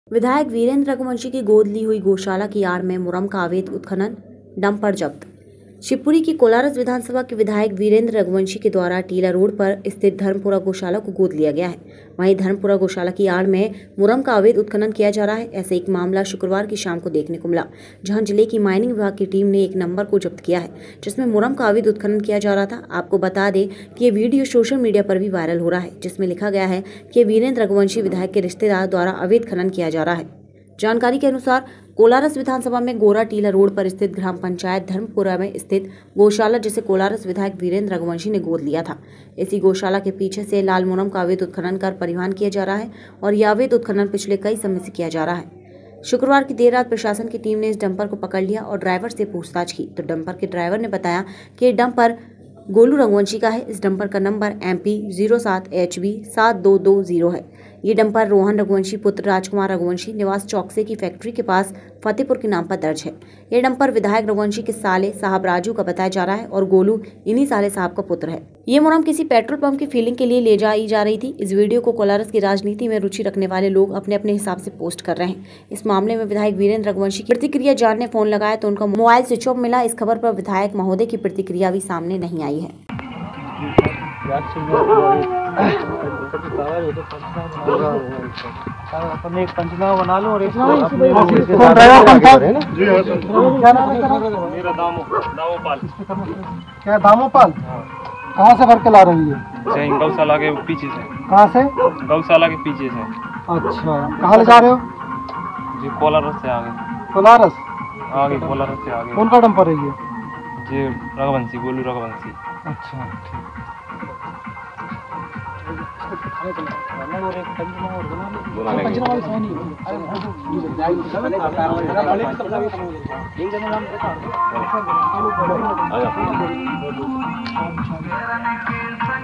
विधायक वीरेंद्र रघुवंशी की गोद ली हुई गौशाला की आड़ में मुरम का अवैध उत्खनन, डंपर जब्त। शिवपुरी की कोलारस विधानसभा के विधायक वीरेंद्र रघुवंशी के द्वारा टीला रोड पर स्थित धर्मपुरा गौशाला को गोद लिया गया है। वहीं धर्मपुरा गौशाला की आड़ में मुरम का अवैध उत्खनन किया जा रहा है। ऐसे एक मामला शुक्रवार की शाम को देखने को मिला, जहां जिले की माइनिंग विभाग की टीम ने एक नंबर को जब्त किया है, जिसमें मुरम का अवैध उत्खनन किया जा रहा था। आपको बता दें कि ये वीडियो सोशल मीडिया पर भी वायरल हो रहा है, जिसमें लिखा गया है कि वीरेंद्र रघुवंशी विधायक के रिश्तेदार द्वारा अवैध खनन किया जा रहा है। जानकारी के अनुसार कोलारस विधानसभा में गोरा टीला रोड पर स्थित ग्राम पंचायत धर्मपुरा में स्थित गौशाला जिसे कोलारस विधायक वीरेंद्र रघुवंशी ने गोद लिया था। इसी गौशाला के पीछे से लाल मुरम का अवैध उत्खनन कर परिवहन किया जा रहा है और यह अवैध उत्खनन पिछले कई समय से किया जा रहा है। शुक्रवार की देर रात प्रशासन की टीम ने इस डंपर को पकड़ लिया और ड्राइवर से पूछताछ की तो डंपर के ड्राइवर ने बताया कि ये डंपर गोलू रघुवंशी का है। इस डंपर का नंबर MP 07HB 7220 है। ये डंपर रोहन रघुवंशी पुत्र राजकुमार रघुवंशी निवास चौकसे की फैक्ट्री के पास फतेहपुर के नाम पर दर्ज है। ये डंपर विधायक रघुवंशी के साले साहब राजू का बताया जा रहा है और गोलू इन्हीं साले साहब का पुत्र है। ये मुरम किसी पेट्रोल पंप की फीलिंग के लिए ले जाई जा रही थी। इस वीडियो को कोलारस की राजनीति में रुचि रखने वाले लोग अपने अपने हिसाब से पोस्ट कर रहे हैं। इस मामले में विधायक वीरेंद्र रघुवंशी की प्रतिक्रिया जानने फोन लगाया तो उनका मोबाइल स्विच ऑफ मिला। इस खबर पर विधायक महोदय की प्रतिक्रिया भी सामने नहीं आई है। अपन एक पंचनामा बना लो और एक ड्राइवर कौन था? क्या नाम है? मेरा दामोपाल। क्या दामोपाल? कहाँ से भर के ला रही है? गौशाला के पीछे से। कहाँ से? गौशाला के पीछे से। अच्छा, कहाँ ले जा रहे हो? जी कोलारस से आगे। कोलारस? आगे कोलारस से आगे। कौन का डंपर है ये? जी रघुवंशी, गोलू रघुवंशी। अच्छा ठीक।